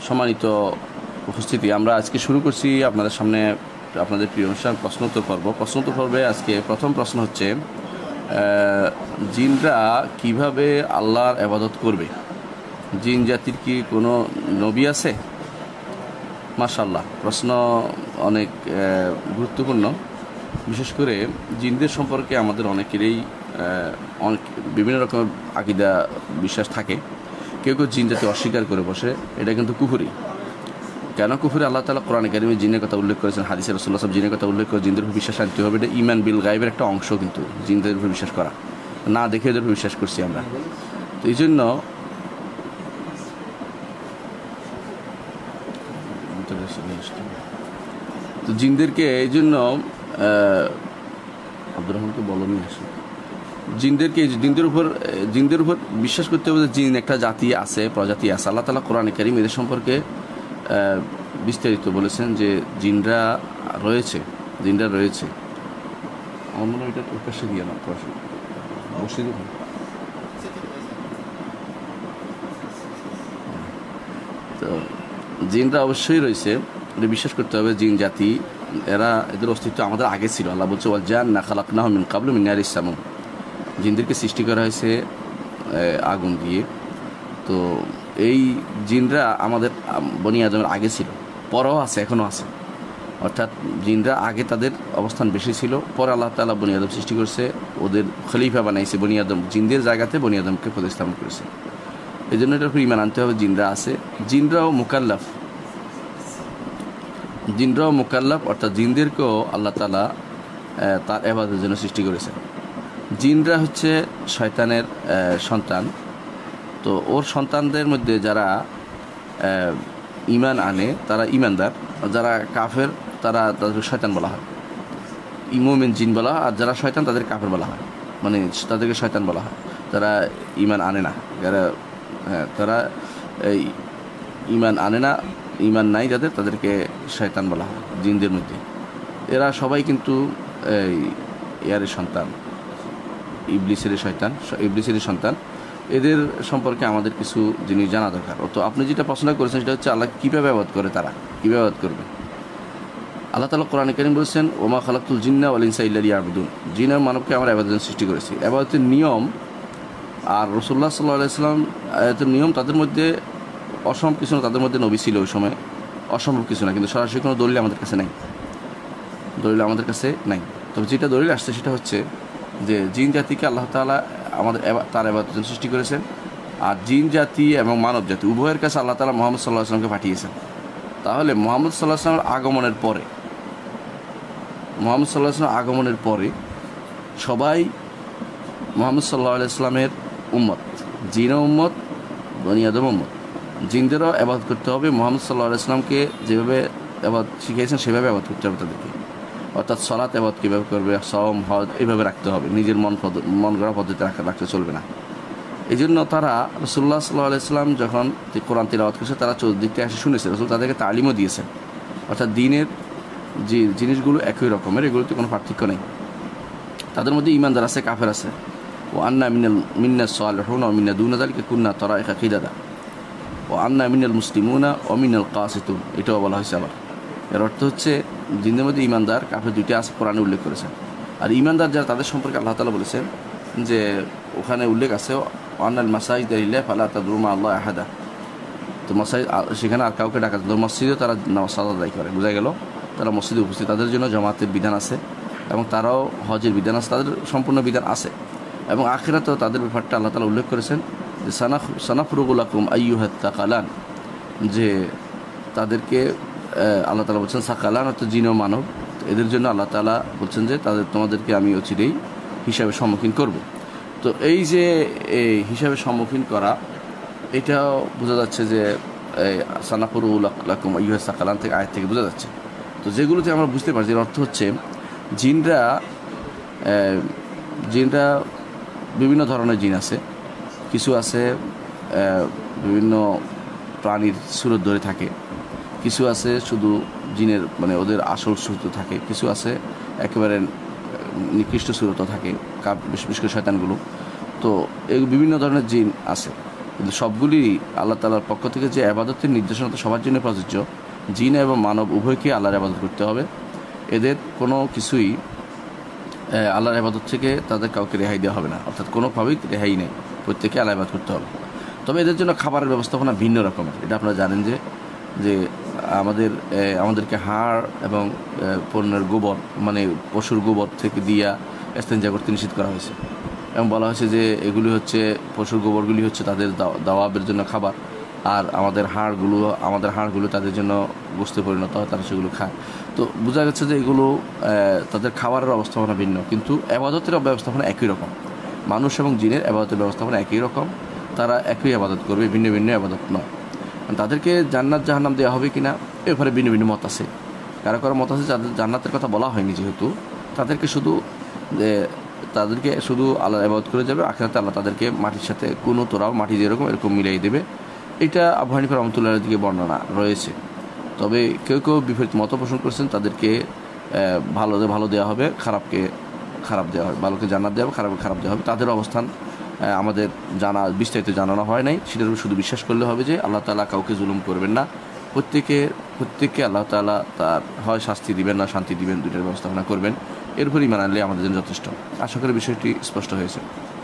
সম্মানিত উপস্থিতি, আমরা আজকে শুরু করছি আপনাদের সামনে আপনাদের প্রিয় অনুষ্ঠান প্রশ্নোত্তর পর্ব। প্রশ্নোত্তর পর্বে আজকে প্রথম প্রশ্ন হচ্ছে, জিনরা কিভাবে আল্লাহর ইবাদত করবে? জিন জাতির কি কোনো নবী আছে? মাশাআল্লাহ, প্রশ্ন অনেক গুরুত্বপূর্ণ। বিশেষ করে জিনদের সম্পর্কে আমাদের অনেকেরই অনেক বিভিন্ন রকমের আকীদা বিশ্বাস থাকে। কেউ কেউ জিন জাতি অস্বীকার করে বসে, এটা কিন্তু কুফরি। কেন কুফরি? আল্লাহ তাআলা কোরআনে কারিমে জিনের কথা উল্লেখ করেছেন, হাদিসে রাসূলুল্লাহ সাল্লাল্লাহু আলাইহি ওয়াসাল্লাম জিনের কথা উল্লেখ করে জিনদের উপর বিশ্বাস আনতে হবে। এটা ঈমান বিল গায়বের একটা অংশ, কিন্তু জিনদের উপর বিশ্বাস করা, না দেখে এদের উপর বিশ্বাস করছি আমরা। তো এই জন্য তো জিনদেরকে এই জন্য আব্দুর রহমানকে বলনি আসে, জিনদেরকে জিনদের উপর বিশ্বাস করতে হবে যে জিন একটা জাতি আছে, প্রজাতি আছে। আল্লাহ তাআলা কোরআনে কারীম এদের সম্পর্কে বিস্তারিত বলেছেন যে জিনরা রয়েছে। আমার মনে হয় এটা প্রকাশ্যে দিয়ে না, বসে দিব। তো জিনরা অবশ্যই রয়েছে, এটা বিশ্বাস করতে হবে। জিন জাতি এদের অস্তিত্ব আমাদের আগে ছিল। আল্লাহ বলছে, ওয়াল জান্না খালাকনাহু মিন ক্বাবলু মিন নারিস সামুম। জিনদেরকে সৃষ্টি করা হয়েছে আগুন দিয়ে। তো এই জিনরা আমাদের বনি আদমের আগে ছিল, পরেও আছে, এখনও আছে। অর্থাৎ জিনরা আগে তাদের অবস্থান বেশি ছিল, পরে আল্লাহ তাআলা বনি আদম সৃষ্টি করেছে, ওদের খলিফা বানাইছে। বনি আদম জিনদের জায়গাতে বনি আদমকে প্রতিস্থাপন করেছে। এই জন্য এটার উপর ঈমান আনতে হবে। জিনরা আছে, জিনরাও মুকাল্লাফ, অর্থাৎ জিনদেরকেও আল্লাহ তাআলা তার ইবাদতের জন্য সৃষ্টি করেছে। জিনরা হচ্ছে শয়তানের সন্তান। তো ওর সন্তানদের মধ্যে যারা ঈমান আনে তারা ঈমানদার, যারা কাফের তাদের শয়তান বলা হয়। মুমিন জিন বলা হয়, আর যারা শয়তান তাদের কাফের বলা হয়, মানে তাদেরকে শয়তান বলা হয়। তারা ঈমান আনে না, তারা এই ঈমান আনে না, ঈমান নাই যাদের, তাদেরকে শয়তান বলা হয় জিনদের মধ্যে। এরা সবাই কিন্তু ইয়ারের সন্তান, ইবলিসের সন্তান। এদের সম্পর্কে আমাদের কিছু জিনিস জানা দরকার। তো আপনি যেটা প্রশ্ন করেছেন সেটা হচ্ছে আল্লাহ কীভাবে ইবাদত করে, তারা কীভাবে ইবাদত করবে। আল্লাহ তাআলা কোরআনে কারীম বলেছেন, ওমা খালাকতুল জিন্না ওয়াল ইনসা ইল্লা লিয়াবুদুন। জিন আর মানবকে আমরা ইবাদতের সৃষ্টি করেছি। ইবাদতের নিয়ম আর রাসূলুল্লাহ সাল্লাল্লাহু আলাইহি ওয়াসাল্লাম এর নিয়ম, তাদের মধ্যে অসম্ভব কিছু না। তাদের মধ্যে নবী ছিল ওই সময়, অসম্ভব কিছু না, কিন্তু সরাসরি কোনো দলিল আমাদের কাছে নাই। তবে যেটা দলিল আসছে সেটা হচ্ছে যে জিন জাতিকে আল্লাহ তাআলা তার ইবাদতের সৃষ্টি করেছেন। আর জিন জাতি এবং মানব জাতি উভয়ের কাছে আল্লাহ তাআলা মুহাম্মদ সাল্লাল্লাহু আলাইহি ওয়াসাল্লামকে পাঠিয়েছেন। তাহলে মুহাম্মদ সাল্লাল্লাহু আলাইহি ওয়াসাল্লামের আগমনের পরে সবাই মুহাম্মদ সাল্লাল্লাহু আলাইহি ওয়াসাল্লামের উম্মত। জিনও উম্মত, বনি আদম উম্মত। জিনদেরও ইবাদত করতে হবে মুহাম্মদ সাল্লাল্লাহু আলাইহি ওয়াসাল্লামকে যেভাবে ইবাদত শিখিয়েছেন সেভাবে ইবাদত করতে হবে তাদেরকে। অর্থাৎ সালাত ইবাদত কীভাবে করবে, সওম হজ এইভাবে রাখতে হবে, নিজের মন গড়া পদ্ধতি রাখতে চলবে না। এই জন্য তারা রাসূলুল্লাহ সাল্লাল্লাহু আলাইহি ওয়াসাল্লাম যখন কোরআন তিলাওয়াত করছে, তারা চতুর্দিক থেকে এসে শুনেছে। রাসূল তাদেরকে তালিমও দিয়েছেন। অর্থাৎ দিনের যে জিনিসগুলো একই রকমের, এগুলোতে কোনো পার্থক্য নেই। তাদের মধ্যে ঈমানদার আছে, কাফের আছে। ও আন্না মিন্না সালিহুন ওয়া মিন্না দুনা যালিকা কুন্না তারাইকা কিদাদা ও আন্না মিনাল মুসলিমুনা ও মিনাল কাসিতুন, এটাও বলা হয়েছে আবার। এর অর্থ হচ্ছে জিনদের মধ্যে ঈমানদার কাফের দুইটা আছে, কোরআনে উল্লেখ করেছেন। আর ঈমানদার যারা, তাদের সম্পর্কে আল্লাহ তাআলা বলেছেন যে ওখানে উল্লেখ আছে, আন্নাল মাসাজিদা লিল্লাহি ফালা তাদউ মা আল্লাহি আহাদা। তো মাসাজিদ, সেখানে আর কাউকে ডাকা যায় না। মসজিদেও তারা নামাজ আদায় করে, বোঝা গেল তারা মসজিদে উপস্থিত। তাদের জন্য জামাতের বিধান আছে এবং তারাও হজের বিধান আছে, তাদের সম্পূর্ণ বিধান আছে। এবং আখিরাতেও তাদের ব্যাপারটা আল্লাহ তাআলা উল্লেখ করেছেন যে সানাফরুগু লাকুম আইয়ুহাত তাকালান, যে তাদেরকে আল্লাহ তাআলা বলছেন সাকালান, অর্থাৎ জিন ও মানব। এদের জন্য আল্লাহ তাআলা বলছেন যে তোমাদেরকে আমি অচিরেই হিসাবে সম্মুখীন করব। তো এই যে হিসাবে সম্মুখীন করা, এটাও বোঝা যাচ্ছে যে সানাফরুগু লাকুম আইয়ুহাত সাকালান থেকে, আয়াত থেকে বোঝা যাচ্ছে। তো যেগুলোতে আমরা বুঝতে পারছি, এর অর্থ হচ্ছে জিনরা বিভিন্ন ধরনের জিন আছে। কিছু আছে বিভিন্ন প্রাণীর সুরত ধরে থাকে, কিছু আছে শুধু জিনের মানে ওদের আসল সুরত থাকে, কিছু আছে একেবারে নিকৃষ্ট সুরত থাকে, বিশেষ করে শয়তানগুলো। তো এই বিভিন্ন ধরনের জিন আছে। কিন্তু সবগুলি আল্লাহ তাআলার পক্ষ থেকে যে ইবাদতের নির্দেশনা তো সবার জন্য প্রযোজ্য, জিন এবং মানব উভয়কে আল্লাহর ইবাদত করতে হবে। এদের কোনো কিছুই আল্লাহর ইবাদত থেকে তাদের কাউকে রেহাই দেওয়া হবে না, অর্থাৎ কোনোভাবেই রেহাই নেই, প্রত্যেকে আল্লাহ ইবাদত করতে হবে। তবে এদের জন্য খাবারের ব্যবস্থাপনা ভিন্ন রকমের। এটা আপনারা জানেন যে যে আমাদেরকে হাড় এবং পণ্যের গোবর, মানে পশুর গোবর থেকে দিয়া ইস্তেঞ্জা করতে নিষেধ করা হয়েছে, এবং বলা হয়েছে যে এগুলি হচ্ছে, পশুর গোবরগুলি হচ্ছে তাদের দাওয়াবের জন্য খাবার, আর আমাদের হাড়গুলো তাদের জন্য গোশতে পরিণত হয়, তারা সেগুলো খায়। তো বোঝা যাচ্ছে যে এগুলো তাদের খাবারের ব্যবস্থাপনা ভিন্ন, কিন্তু ইবাদতের ব্যবস্থাপনা একই রকম। মানুষ এবং জিনের ইবাদতের ব্যবস্থাপনা একই রকম, তারা একই ইবাদত করবে, ভিন্ন ভিন্ন ইবাদত নয়। তাদেরকে জান্নাত জাহান্নাম দেওয়া হবে কিনা এ ব্যাপারে ভিন্ন ভিন্ন মত আছে। কারো কারো মত আছে যাদের জান্নাতের কথা বলা হয়নি, যেহেতু তাদেরকে শুধু আল্লাহ ইবাদত করে যাবে, আখিরাতে আল্লাহ তাদেরকে মাটির সাথে কোনো তোরাও মাটি যেরকম এরকম মিলাই দেবে। এটা আবু হানিফা রহমতুল্লাহর দিকে বর্ণনা রয়েছে। তবে কেউ কেউ বিপরীত মত পোষণ করছেন, তাদেরকে ভালো দেওয়া হবে, খারাপকে খারাপ দেওয়া হবে, ভালোকে জান্নাত দেওয়া হবে, খারাপকে খারাপ দেওয়া হবে। তাদের অবস্থান আমাদের বিস্তারিত জানানো হয় নাই, সেটার শুধু বিশ্বাস করলে হবে যে আল্লাহ তাআলা কাউকে জুলুম করবেন না, প্রত্যেককে আল্লাহ তাআলা তার হয় শাস্তি দিবেন না শান্তি দিবেন, দুইটার ব্যবস্থাপনা করবেন। এরপরই ঈমান আনলে আমাদের জন্য যথেষ্ট। আশা করি বিষয়টি স্পষ্ট হয়েছে।